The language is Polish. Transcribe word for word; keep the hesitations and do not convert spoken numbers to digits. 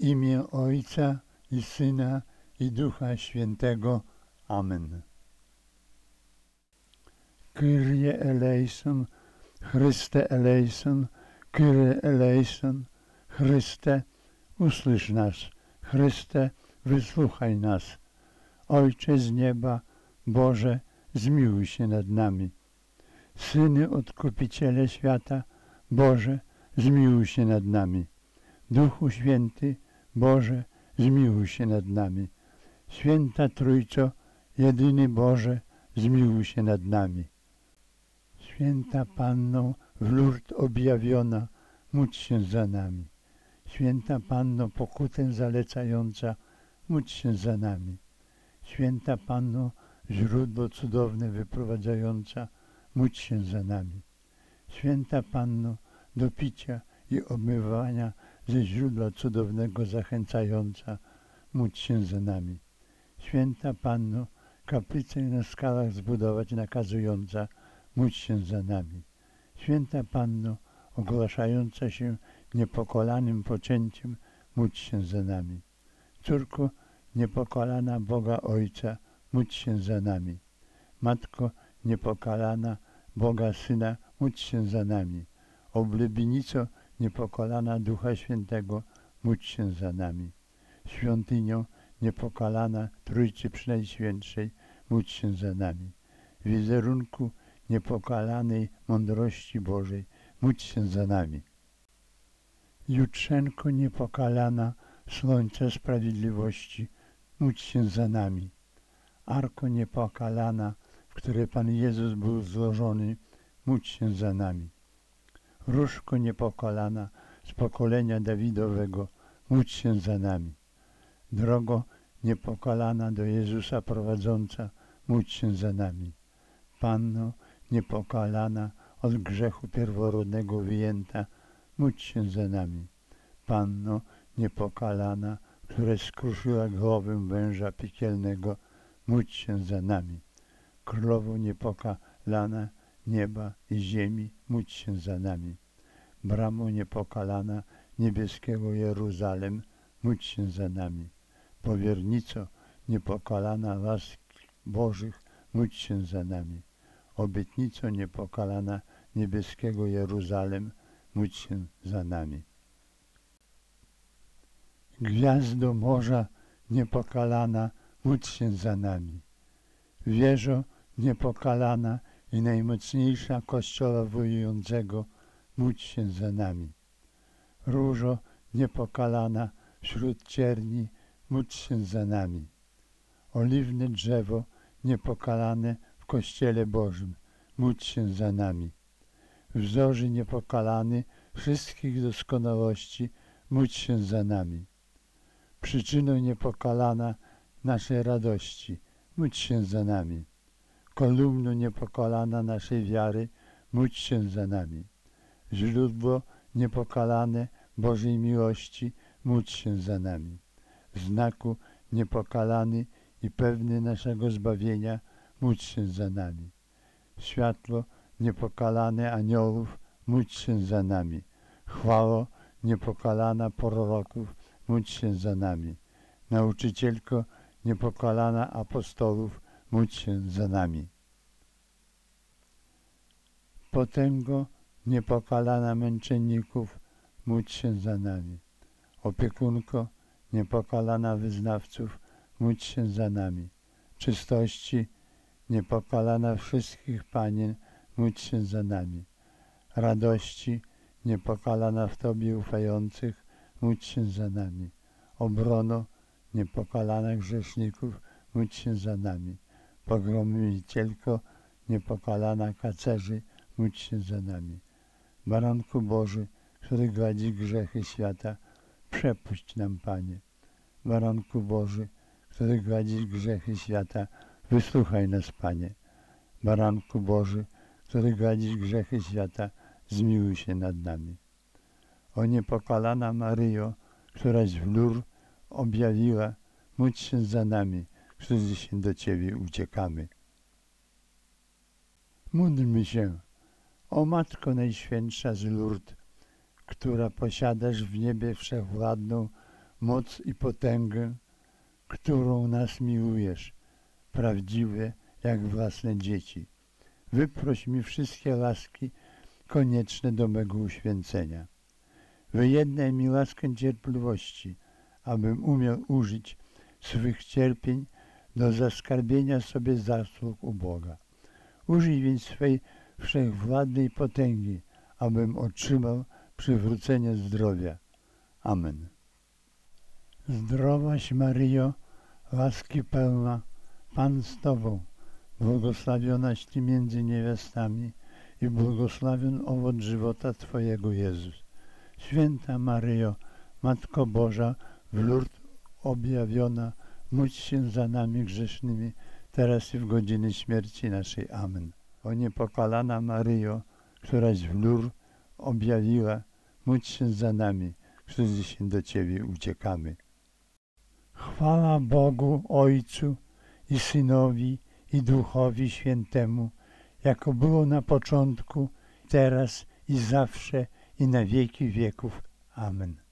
imię Ojca i Syna i Ducha Świętego. Amen. Kyrie eleison, Chryste eleison, Kyrie eleison, Chryste, usłysz nas, Chryste, wysłuchaj nas. Ojcze z nieba, Boże, zmiłuj się nad nami. Syny Odkupiciele świata, Boże, zmiłuj się nad nami. Duchu Święty, Boże, zmiłuj się nad nami. Święta Trójco, jedyny Boże, zmiłuj się nad nami. Święta Panno w Lourdes objawiona, módl się za nami. Święta Panno pokutę zalecająca, módl się za nami. Święta Panno źródło cudowne wyprowadzająca, módl się za nami. Święta Panno do picia i obmywania ze źródła cudownego zachęcająca, módl się za nami. Święta Panno kaplicę na skałach zbudować nakazująca, módl się za nami. Święta Panno ogłaszająca się niepokolanym poczęciem, módl się za nami. Córko niepokalana Boga Ojca, módl się za nami. Matko niepokalana Boga Syna, módl się za nami. Oblubienico niepokalana Ducha Świętego, módl się za nami. Świątynią niepokalana Trójcy Przenajświętszej, módl się za nami. Wizerunku niepokalanej mądrości Bożej, módl się za nami. Jutrzenko niepokalana Słońca Sprawiedliwości, módl się za nami. Arko niepokalana, w której Pan Jezus był złożony, módl się za nami. Różko niepokalana z pokolenia Dawidowego, módl się za nami. Drogo niepokalana do Jezusa prowadząca, módl się za nami. Panno niepokalana od grzechu pierworodnego wyjęta, módl się za nami. Panno niepokalana, która skruszyła głowę węża piekielnego, módl się za nami. Królowo niepokalana nieba i ziemi, módl się za nami. Bramo niepokalana niebieskiego Jeruzalem, módl się za nami. Powiernico niepokalana łask Bożych, módl się za nami. Obietnico niepokalana niebieskiego Jeruzalem, módl się za nami. Gwiazdo morza niepokalana, módl się za nami. Wieżo niepokalana i najmocniejsza Kościoła wojującego, módl się za nami. Różo niepokalana wśród cierni, módl się za nami. Oliwne drzewo niepokalane w Kościele Bożym, módl się za nami. Wzorzy niepokalany wszystkich doskonałości, módl się za nami. Przyczyną niepokalana naszej radości, módl się za nami. Kolumno niepokalana naszej wiary, módl się za nami. Źródło niepokalane Bożej miłości, módl się za nami. Znaku niepokalany i pewny naszego zbawienia, módl się za nami. Światło niepokalane aniołów, módl się za nami. Chwała niepokalana proroków, módl się za nami. Nauczycielko niepokalana apostołów, módl się za nami. Potęgo niepokalana męczenników, módl się za nami. Opiekunko niepokalana wyznawców, módl się za nami. Czystości niepokalana wszystkich panien, módl się za nami. Radości niepokalana w Tobie ufających, módl się za nami. Obrono niepokalana grzeszników, módl się za nami. Pogromicielko niepokalana kacerzy, módl się za nami. Baranku Boży, który gładzi grzechy świata, przepuść nam, Panie. Baranku Boży, który gładzi grzechy świata, wysłuchaj nas, Panie. Baranku Boży, który gładzisz grzechy świata, zmiłuj się nad nami. O niepokalana Maryjo, któraś w Lourdes objawiła, módl się za nami, którzy się do Ciebie uciekamy. Módlmy się, o Matko Najświętsza z Lourdes, która posiadasz w niebie wszechwładną moc i potęgę, którą nas miłujesz, prawdziwe jak własne dzieci. Wyproś mi wszystkie łaski konieczne do mego uświęcenia. Wyjednaj mi laskę cierpliwości, abym umiał użyć swych cierpień do zaskarbienia sobie zasług u Boga. Użyj więc swej wszechwładnej potęgi, abym otrzymał przywrócenie zdrowia. Amen. Zdrowaś Maryjo, łaski pełna, Pan z Tobą, błogosławionaś Ty między niewiastami i błogosławion owoc żywota Twojego Jezus. Święta Maryjo, Matko Boża, w Lourdes objawiona, módl się za nami grzesznymi, teraz i w godzinie śmierci naszej. Amen. O niepokalana Maryjo, któraś w Lourdes objawiła, módl się za nami, którzy się do Ciebie uciekamy. Chwała Bogu Ojcu i Synowi i Duchowi Świętemu, jako było na początku, teraz i zawsze i na wieki wieków. Amen.